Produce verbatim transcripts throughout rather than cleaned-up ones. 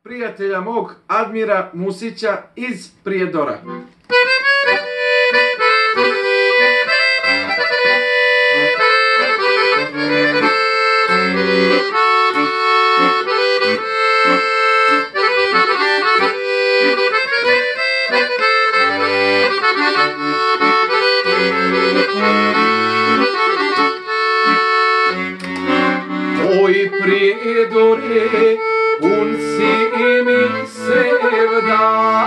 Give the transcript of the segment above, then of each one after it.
prijatelja mog Admira Musića iz Prijedora. Oj Prijedore, pun si mi sevda,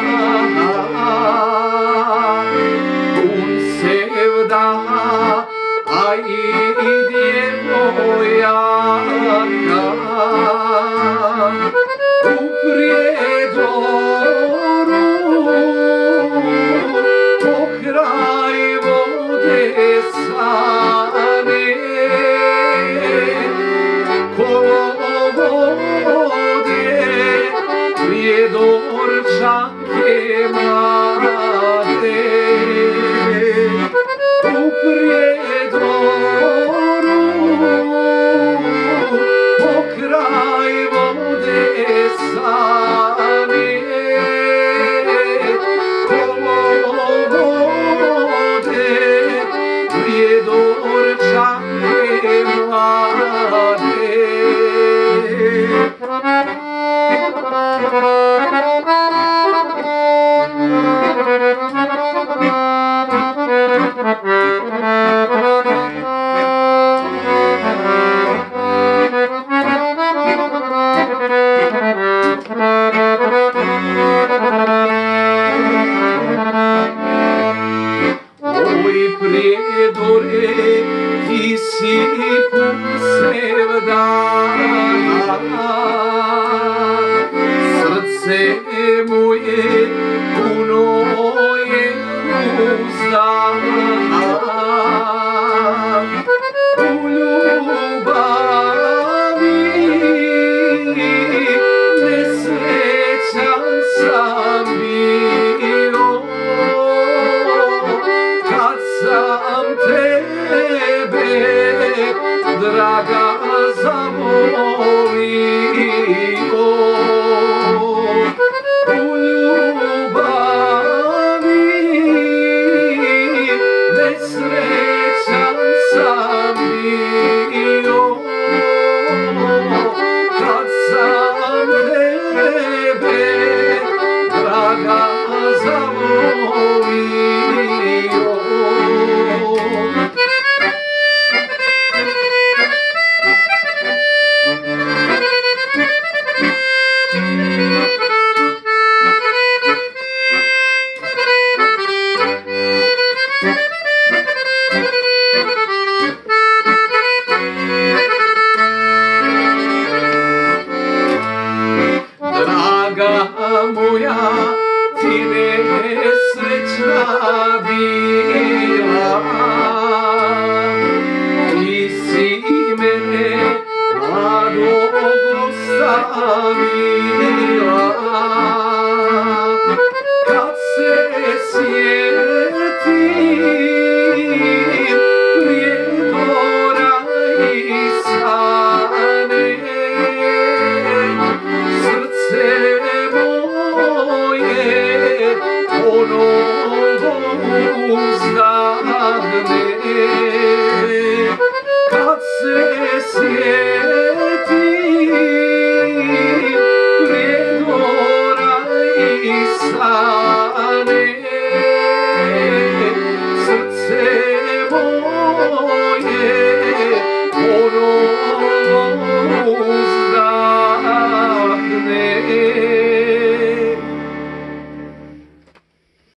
pun sevda, a i djevojaka. U Prijedoru, pokraj vode Sane, Prijedorčanke mlade, u Prijedoru, pokraj vode Sane, kolo vode, Prijedorčanke mlade. Oj Prijedore, ti si pun sevda, srce moje puno je uzdana. U ljubavi nesrećan sam bio, kad sam tebe, draga, zavolio. U ljubavi nesrećan sam bio, kad sam tebe, draga, zavolio. Draga moja, ti nesrećna bila, ti si mene mladog ostavila. Kad se sjetim Prijedora i Sane, srce moje ponovo uzdahne. Kad se sjetim Prijedora i Sane,